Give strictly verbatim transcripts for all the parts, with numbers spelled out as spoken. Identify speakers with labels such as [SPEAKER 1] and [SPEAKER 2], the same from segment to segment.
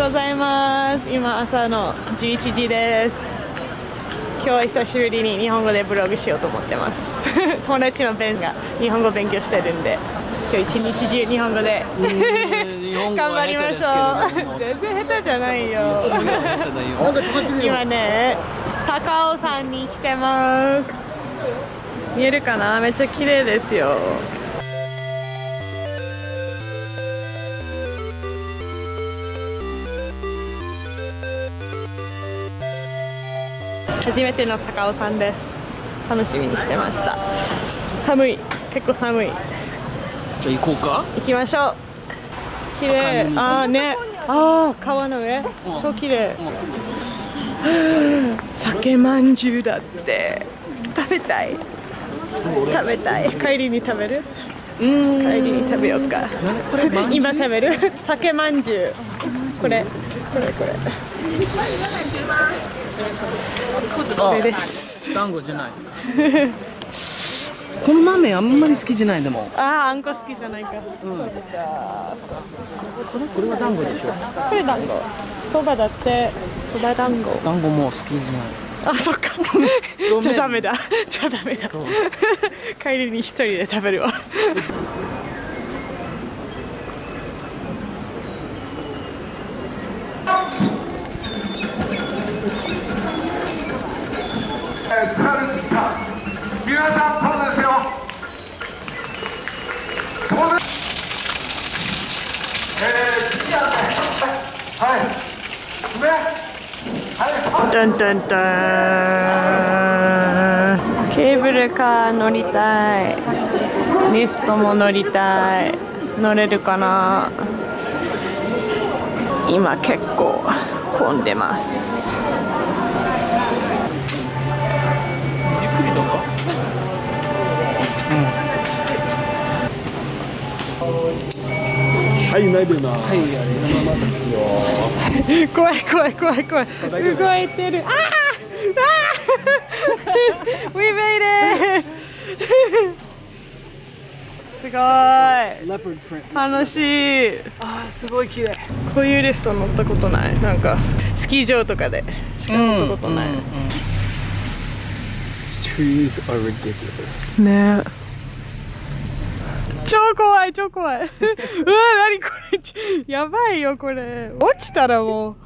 [SPEAKER 1] ございます。今朝のじゅういちじです。今日は久しぶりに日本語でブログしようと思ってます。友達のベンが日本語勉強してるんで、今日一日中日本語で頑張りましょう。全然下手じゃないよ。今ね、高尾山に来てます。見えるかな？めっちゃ綺麗ですよ。初めての高尾山です。楽しみにしてました。寒い、結構寒い。
[SPEAKER 2] じゃあ行こうか。
[SPEAKER 1] 行きましょう。綺麗。ああね、ああ川の上、超綺麗。酒まんじゅうだって。食べたい。食べたい。帰りに食べる？帰りに食べようか。今食べる？酒まんじゅう。これ、これ、これ。これです。
[SPEAKER 2] 団子じゃない。この豆あんまり好きじゃないでも。
[SPEAKER 1] ああ、あんこ好きじゃないか。うん、こ
[SPEAKER 2] れこれは団子でしょ。
[SPEAKER 1] これ団子。そばだって。そば団子。
[SPEAKER 2] 団子も好きじゃない。
[SPEAKER 1] あ、そっか。じゃあダメだ。じゃあダメだ。帰りに一人で食べるわ。
[SPEAKER 3] 皆さんプロですよ。
[SPEAKER 1] タンタンタン。ケーブルカー乗りたい。リフトも乗りたい。乗れるかな。今結構混んでます。
[SPEAKER 2] はい、ないでな。はい、あれのままですよ。
[SPEAKER 1] 怖い怖い怖い怖い。動いてる。ああ、ああ。We made it。すごい。楽しい。
[SPEAKER 2] ああ、すごい綺麗。
[SPEAKER 1] こういうリフト乗ったことない。なんかスキー場とかでしか乗ったことない。
[SPEAKER 2] Trees are ridiculous。
[SPEAKER 1] ね。超怖い超怖い。うわ、何これ、やばいよこれ。落ちたらも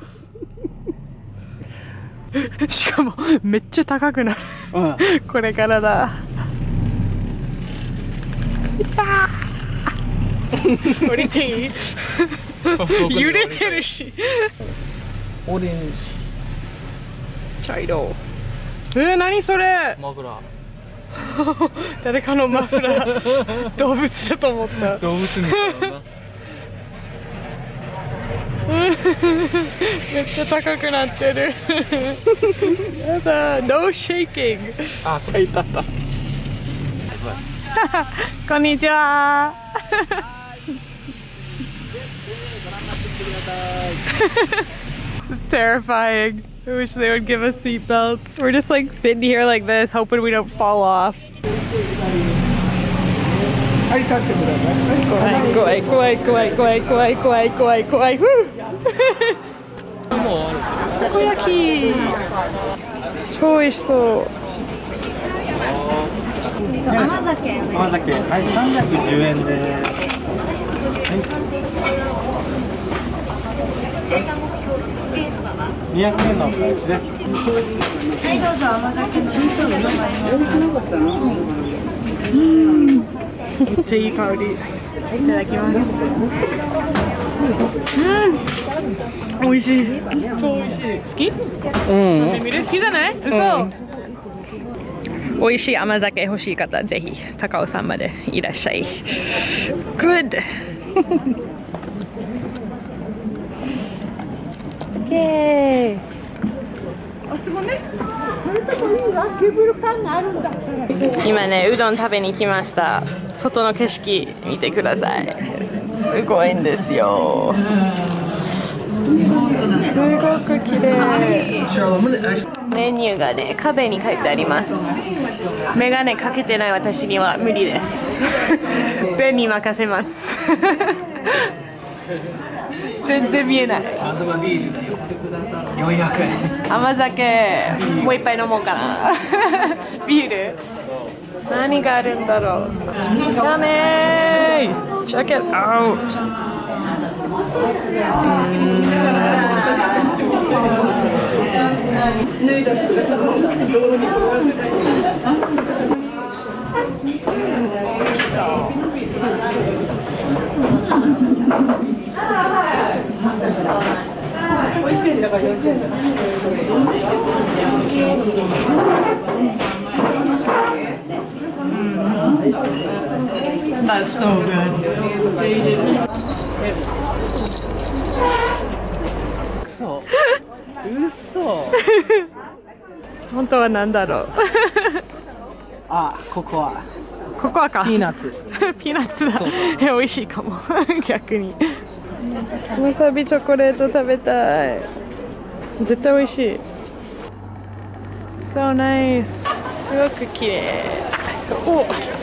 [SPEAKER 1] う。しかもめっちゃ高くなる。これからだ。降りていい？揺れてるし。
[SPEAKER 2] オレンジ。
[SPEAKER 1] 茶色。えー、何それ？
[SPEAKER 2] マフラー。
[SPEAKER 1] 誰かのマフラー。動物だと思った。
[SPEAKER 2] 動物みたいな。
[SPEAKER 1] めっちゃ高くなってる。やだ、No shaking。
[SPEAKER 2] あ、そういったった。
[SPEAKER 1] こんにちは。This is terrifying. I wish they would give us seatbelts. We're just like sitting here like this, hoping we don't fall off.
[SPEAKER 2] はい、立ってください。
[SPEAKER 1] 怖い怖い怖い怖い怖い怖い怖い怖い。たこ焼き。超美味しそう。
[SPEAKER 4] 甘酒。甘酒。はい、三百十円です。にひゃくえんのお返しです。はい、どうぞ甘酒の味噌でございます。
[SPEAKER 1] めっちゃいい香り。いただきます。うん。美味しい。超美味しい。好き？うん。飲んでみる？好きじゃない？嘘。美味しい甘酒欲しい方、ぜひ高尾山までいらっしゃい。Good。イエーイ。あそこね。今ね、うどん食べに来ました。外の景色見てください。すごいんですよ。すごく綺麗。メニューがね、壁に書いてあります。メガネかけてない私には無理です。ペンに任せます。 全然見えない。
[SPEAKER 2] あそこビールよんひゃくえん。
[SPEAKER 1] 甘酒もう一杯飲もうかな。ビール何があるんだろう。ダメー Check it out。 That's so good。
[SPEAKER 2] 嘘嘘
[SPEAKER 1] 本当は何だろう。
[SPEAKER 2] あ、ここは
[SPEAKER 1] ココアか。
[SPEAKER 2] ピーナッツ。
[SPEAKER 1] ピーナッツだ。え、美味しいかも。逆に。わさびチョコレート食べたい。絶対美味しい。So nice。すごく綺麗。お。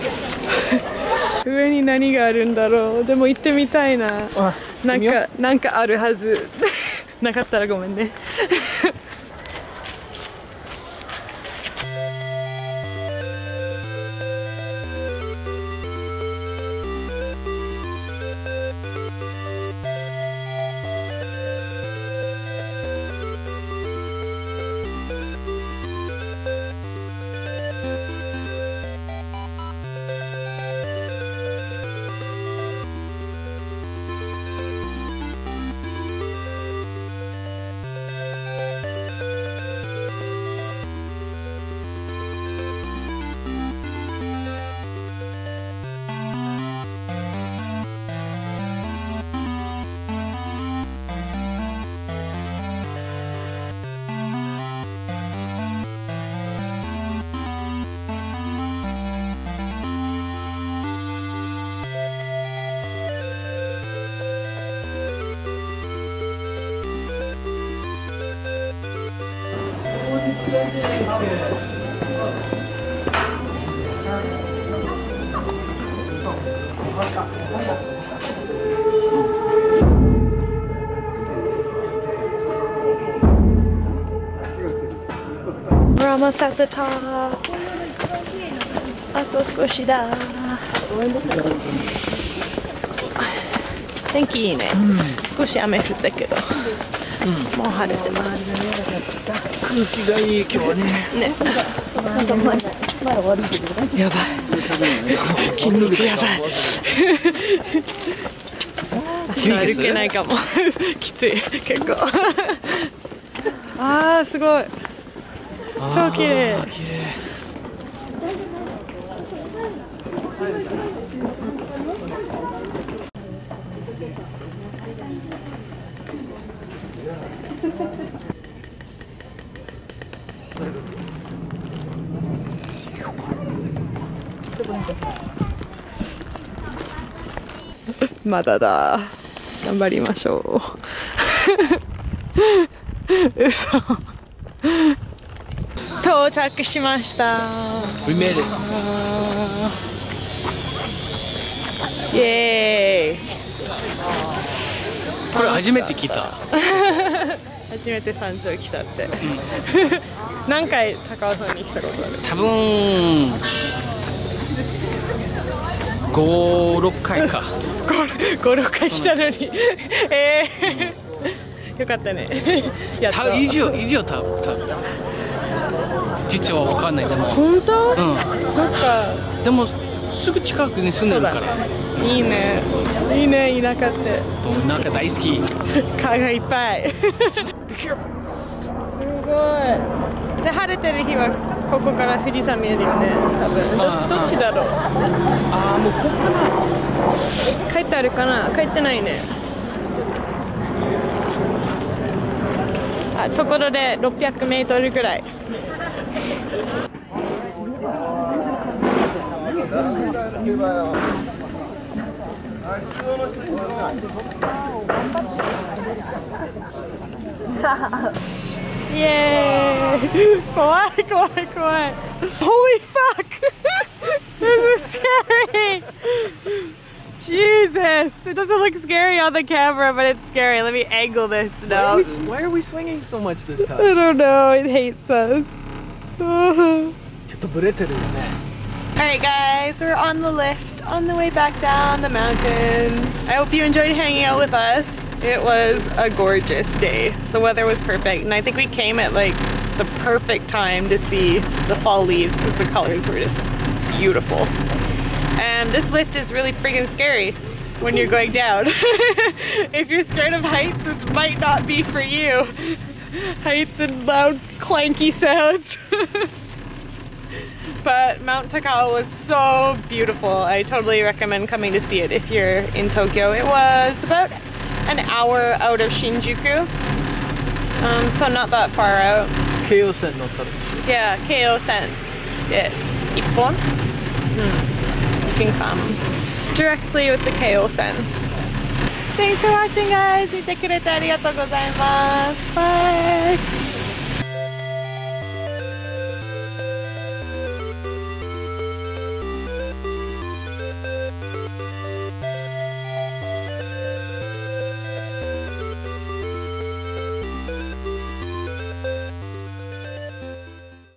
[SPEAKER 1] 上に何があるんだろう。でも行ってみたいな。なんかなんかあるはず。なかったらごめんね。We're almost at the top. あと少しだ。天気いいね。少し雨降ったけど、もう晴れてます。
[SPEAKER 2] 空気がいい今日はね。
[SPEAKER 1] ね。やばい。筋肉やばい。歩けないかも。きつい結構。あーすごい。超綺麗。まだだ。頑張りましょう。嘘。到着しました。
[SPEAKER 2] We made it.
[SPEAKER 1] イエーイ。
[SPEAKER 2] これ初めて聞いた。
[SPEAKER 1] 初めて山頂来たって。何回高尾山に来たことある？
[SPEAKER 2] 多分五六回か。
[SPEAKER 1] 五六回来たのに。ええ。よかったね。やっと。
[SPEAKER 2] 以上以上多分多分。実はわかんないでも。
[SPEAKER 1] 本当？
[SPEAKER 2] うん。
[SPEAKER 1] そっか。
[SPEAKER 2] でもすぐ近くに住んでるから。
[SPEAKER 1] いいね。いいね田舎って。
[SPEAKER 2] なんか大好き。
[SPEAKER 1] 蚊がいっぱい。すごい。で晴れてる日はここから富士山見えるよね。多分。ど, どっちだろう。
[SPEAKER 2] ああもうここかな。
[SPEAKER 1] 書いてあるかな。書いてないね。あ、ところでろっぴゃくメートルぐらい。イエーイ。怖い怖い怖い。Holy fuck! This is scary! 超 Jesus! It doesn't look scary on the camera, but it's scary. Let me angle this
[SPEAKER 5] Why are,
[SPEAKER 1] now.
[SPEAKER 5] we, why are we swinging so much this
[SPEAKER 1] I
[SPEAKER 5] time?
[SPEAKER 1] don't know. It hates us. Alright,
[SPEAKER 5] ちょっとブレてるよね。
[SPEAKER 1] guys, we're on the lift on the way back down the mountain. I hope you enjoyed hanging out with us. It was a gorgeous day. The weather was perfect, and I think we came at like the perfect time to see the fall leaves because the colors were just beautiful. And this lift is really freaking scary when you're going down. If you're scared of heights, this might not be for you. Heights and loud clanky sounds. But Mount Takao was so beautiful. I totally recommend coming to see it if you're in Tokyo. It was about an hour out of Shinjuku, um, so not that far out.
[SPEAKER 5] 京葉線乗ったら。
[SPEAKER 1] Yeah, Keio-sen. Yeah, Ippon. Hmm. You can come directly with the Keio-sen. Thanks for watching, guys. 見てくれてありがとうございます。Bye.